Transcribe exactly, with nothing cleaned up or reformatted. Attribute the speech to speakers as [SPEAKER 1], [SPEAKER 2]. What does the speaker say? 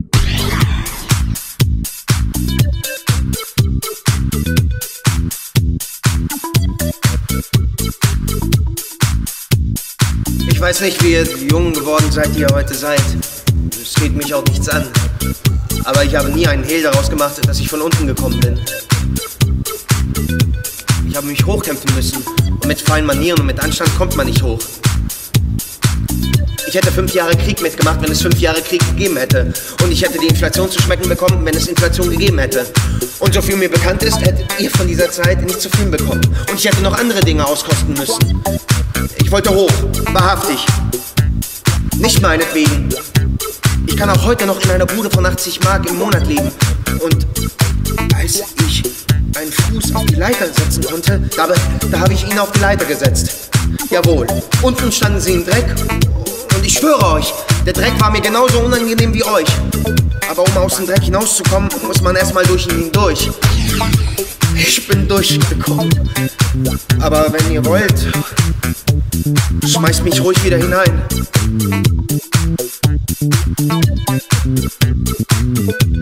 [SPEAKER 1] Ich weiß nicht, wie ihr jung geworden seid, die ihr heute seid. Es geht mich auch nichts an. Aber ich habe nie einen Hehl daraus gemacht, dass ich von unten gekommen bin. Ich habe mich hochkämpfen müssen. Und mit feinen Manieren und mit Anstand kommt man nicht hoch. Ich hätte fünf Jahre Krieg mitgemacht, wenn es fünf Jahre Krieg gegeben hätte. Und ich hätte die Inflation zu schmecken bekommen, wenn es Inflation gegeben hätte. Und so viel mir bekannt ist, hättet ihr von dieser Zeit nicht zu viel bekommen. Und ich hätte noch andere Dinge auskosten müssen. Ich wollte hoch, wahrhaftig. Nicht meinetwegen. Ich kann auch heute noch in einer Bude von achtzig Mark im Monat leben. Und als ich einen Fuß auf die Leiter setzen konnte, da, da habe ich ihn auf die Leiter gesetzt. Jawohl. Unten standen sie im Dreck. Und ich schwöre euch, der Dreck war mir genauso unangenehm wie euch. Aber um aus dem Dreck hinauszukommen, muss man erstmal durch ihn hindurch. Ich bin durchgekommen. Aber wenn ihr wollt, schmeißt mich ruhig wieder hinein.